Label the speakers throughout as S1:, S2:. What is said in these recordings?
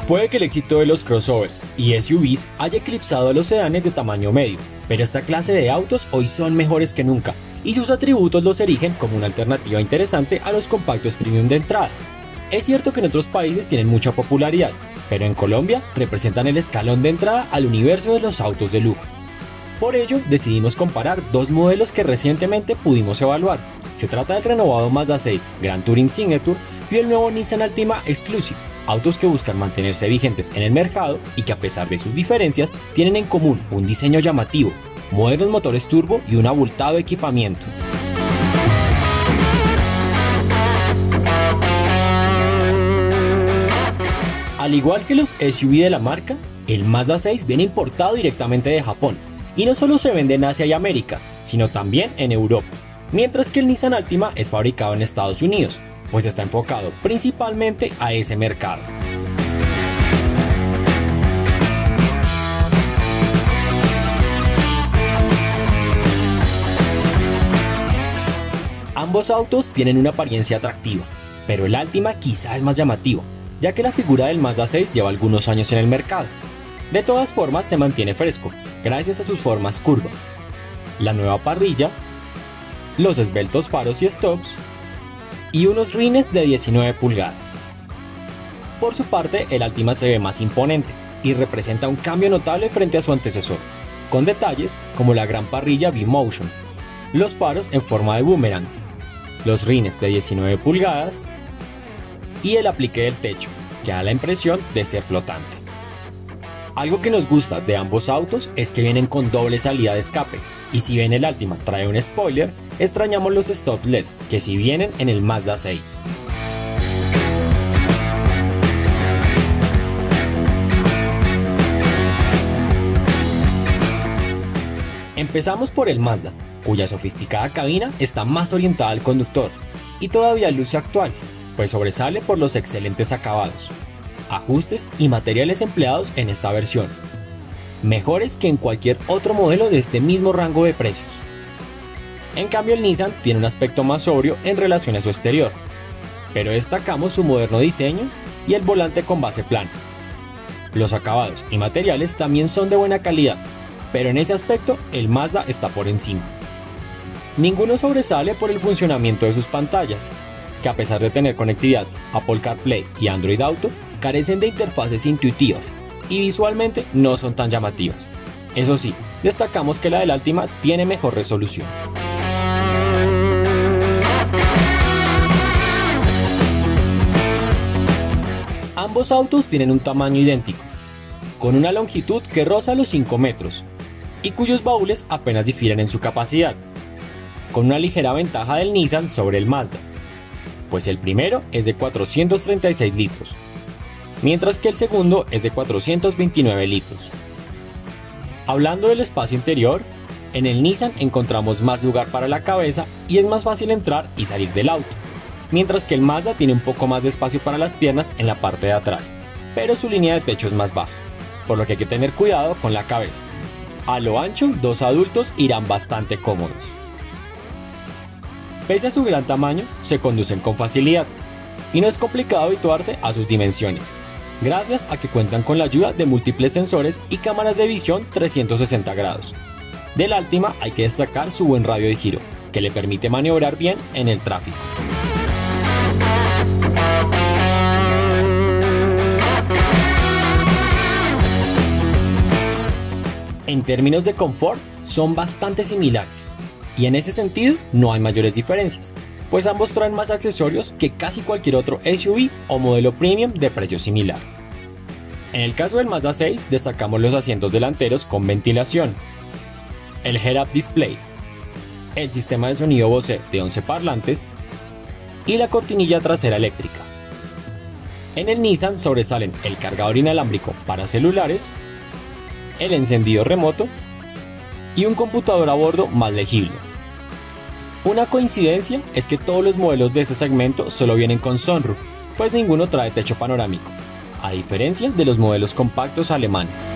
S1: Puede que el éxito de los crossovers y SUVs haya eclipsado a los sedanes de tamaño medio, pero esta clase de autos hoy son mejores que nunca, y sus atributos los erigen como una alternativa interesante a los compactos premium de entrada. Es cierto que en otros países tienen mucha popularidad, pero en Colombia representan el escalón de entrada al universo de los autos de lujo. Por ello, decidimos comparar dos modelos que recientemente pudimos evaluar. Se trata del renovado Mazda 6 Grand Touring Signature y el nuevo Nissan Altima Exclusive, autos que buscan mantenerse vigentes en el mercado y que, a pesar de sus diferencias, tienen en común un diseño llamativo, modernos motores turbo y un abultado equipamiento. Al igual que los SUV de la marca, el Mazda 6 viene importado directamente de Japón y no solo se vende en Asia y América, sino también en Europa, mientras que el Nissan Altima es fabricado en Estados Unidos, pues está enfocado principalmente a ese mercado. Ambos autos tienen una apariencia atractiva, pero el Altima quizá es más llamativo, ya que la figura del Mazda 6 lleva algunos años en el mercado. De todas formas, se mantiene fresco, gracias a sus formas curvas, la nueva parrilla, los esbeltos faros y stops, y unos rines de 19 pulgadas. Por su parte, el Altima se ve más imponente y representa un cambio notable frente a su antecesor, con detalles como la gran parrilla V-Motion, los faros en forma de boomerang, los rines de 19 pulgadas y el aplique del techo, que da la impresión de ser flotante. Algo que nos gusta de ambos autos es que vienen con doble salida de escape, y si bien el Altima trae un spoiler, extrañamos los stop LED, que sí vienen en el Mazda 6. Empezamos por el Mazda, cuya sofisticada cabina está más orientada al conductor, y todavía luce actual, pues sobresale por los excelentes acabados, ajustes y materiales empleados en esta versión, mejores que en cualquier otro modelo de este mismo rango de precios. En cambio, el Nissan tiene un aspecto más sobrio en relación a su exterior, pero destacamos su moderno diseño y el volante con base plana. Los acabados y materiales también son de buena calidad, pero en ese aspecto el Mazda está por encima. Ninguno sobresale por el funcionamiento de sus pantallas, que a pesar de tener conectividad Apple CarPlay y Android Auto, carecen de interfaces intuitivas y visualmente no son tan llamativas. Eso sí, destacamos que la del Altima tiene mejor resolución. Ambos autos tienen un tamaño idéntico, con una longitud que roza los 5 metros y cuyos baúles apenas difieren en su capacidad, con una ligera ventaja del Nissan sobre el Mazda, pues el primero es de 436 litros, mientras que el segundo es de 429 litros. Hablando del espacio interior, en el Nissan encontramos más lugar para la cabeza y es más fácil entrar y salir del auto, mientras que el Mazda tiene un poco más de espacio para las piernas en la parte de atrás, pero su línea de techo es más baja, por lo que hay que tener cuidado con la cabeza. A lo ancho, dos adultos irán bastante cómodos. Pese a su gran tamaño, se conducen con facilidad, y no es complicado habituarse a sus dimensiones, gracias a que cuentan con la ayuda de múltiples sensores y cámaras de visión 360 grados. Del Altima hay que destacar su buen radio de giro, que le permite maniobrar bien en el tráfico. En términos de confort, son bastante similares, y en ese sentido no hay mayores diferencias, pues ambos traen más accesorios que casi cualquier otro SUV o modelo premium de precio similar. En el caso del Mazda 6 destacamos los asientos delanteros con ventilación, el head-up display, el sistema de sonido Bose de 11 parlantes y la cortinilla trasera eléctrica. En el Nissan sobresalen el cargador inalámbrico para celulares, el encendido remoto y un computador a bordo más legible. Una coincidencia es que todos los modelos de este segmento solo vienen con sunroof, pues ninguno trae techo panorámico, a diferencia de los modelos compactos alemanes.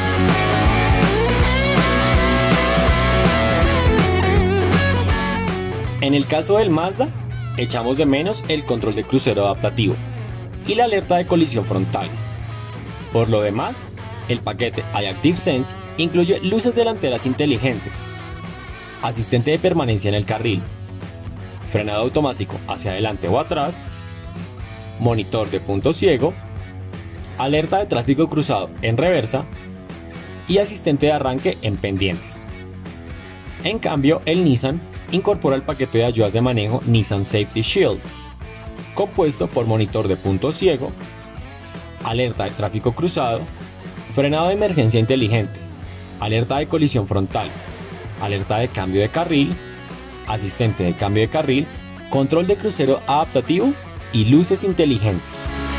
S1: En el caso del Mazda, echamos de menos el control de crucero adaptativo y la alerta de colisión frontal, Por lo demás, el paquete iActive Sense incluye luces delanteras inteligentes, asistente de permanencia en el carril, frenado automático hacia adelante o atrás, monitor de punto ciego, alerta de tráfico cruzado en reversa y asistente de arranque en pendientes. En cambio, el Nissan incorpora el paquete de ayudas de manejo Nissan Safety Shield, compuesto por monitor de punto ciego, alerta de tráfico cruzado, frenado de emergencia inteligente, alerta de colisión frontal, alerta de cambio de carril, asistente de cambio de carril, control de crucero adaptativo y luces inteligentes.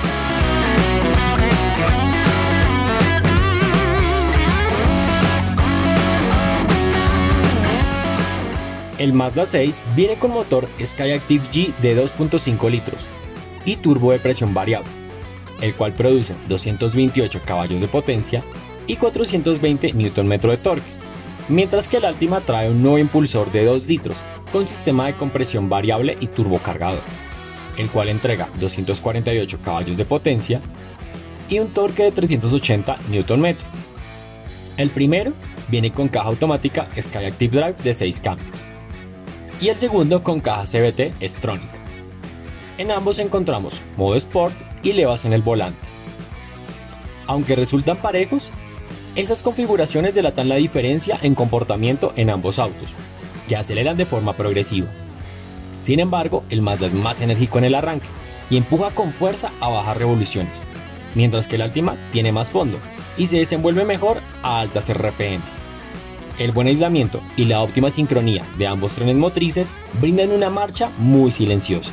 S1: El Mazda 6 viene con motor Skyactiv G de 2.5 litros y turbo de presión variable, el cual produce 228 caballos de potencia y 420 Nm de torque, mientras que el Altima trae un nuevo impulsor de 2 litros con sistema de compresión variable y turbocargador, el cual entrega 248 caballos de potencia y un torque de 380 Nm. El primero viene con caja automática Skyactiv Drive de 6 cambios y el segundo con caja CVT S-Tronic. En ambos encontramos modo Sport y levas en el volante. Aunque resultan parejos, esas configuraciones delatan la diferencia en comportamiento en ambos autos, que aceleran de forma progresiva. Sin embargo, el Mazda es más enérgico en el arranque y empuja con fuerza a bajas revoluciones, mientras que el Altima tiene más fondo y se desenvuelve mejor a altas RPM. El buen aislamiento y la óptima sincronía de ambos trenes motrices brindan una marcha muy silenciosa.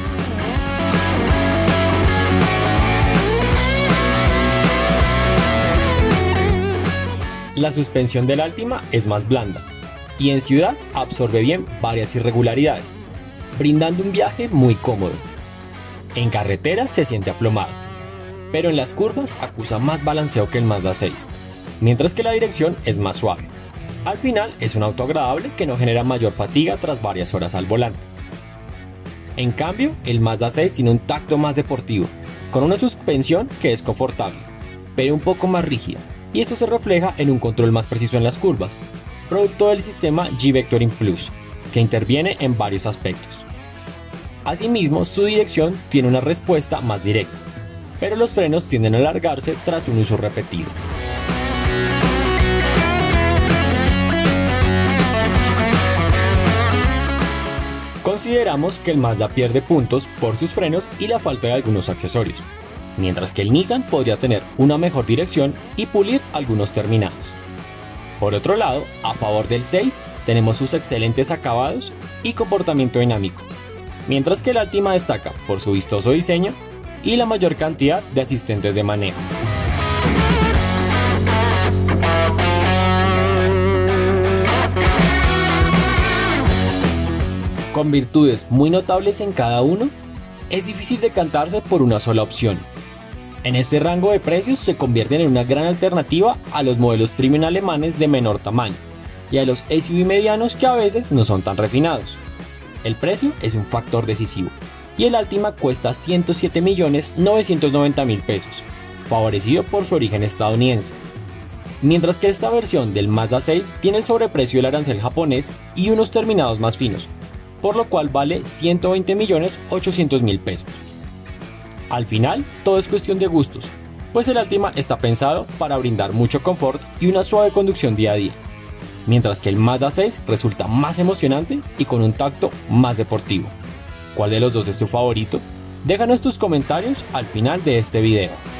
S1: La suspensión del Altima es más blanda y en ciudad absorbe bien varias irregularidades, brindando un viaje muy cómodo. En carretera se siente aplomado, pero en las curvas acusa más balanceo que el Mazda 6, mientras que la dirección es más suave. Al final es un auto agradable que no genera mayor fatiga tras varias horas al volante. En cambio, el Mazda 6 tiene un tacto más deportivo, con una suspensión que es confortable, pero un poco más rígida, y esto se refleja en un control más preciso en las curvas, producto del sistema G-Vectoring Plus, que interviene en varios aspectos. Asimismo, su dirección tiene una respuesta más directa, pero los frenos tienden a alargarse tras un uso repetido. Consideramos que el Mazda pierde puntos por sus frenos y la falta de algunos accesorios, mientras que el Nissan podría tener una mejor dirección y pulir algunos terminados. Por otro lado, a favor del 6 tenemos sus excelentes acabados y comportamiento dinámico, mientras que el Altima destaca por su vistoso diseño y la mayor cantidad de asistentes de manejo. Con virtudes muy notables en cada uno, es difícil decantarse por una sola opción. En este rango de precios se convierten en una gran alternativa a los modelos premium alemanes de menor tamaño y a los SUV medianos que a veces no son tan refinados. El precio es un factor decisivo y el Altima cuesta 107.990.000 pesos, favorecido por su origen estadounidense. Mientras que esta versión del Mazda 6 tiene el sobreprecio del arancel japonés y unos terminados más finos, por lo cual vale 120.800.000 pesos. Al final, todo es cuestión de gustos, pues el Altima está pensado para brindar mucho confort y una suave conducción día a día, mientras que el Mazda 6 resulta más emocionante y con un tacto más deportivo. ¿Cuál de los dos es tu favorito? Déjanos tus comentarios al final de este video.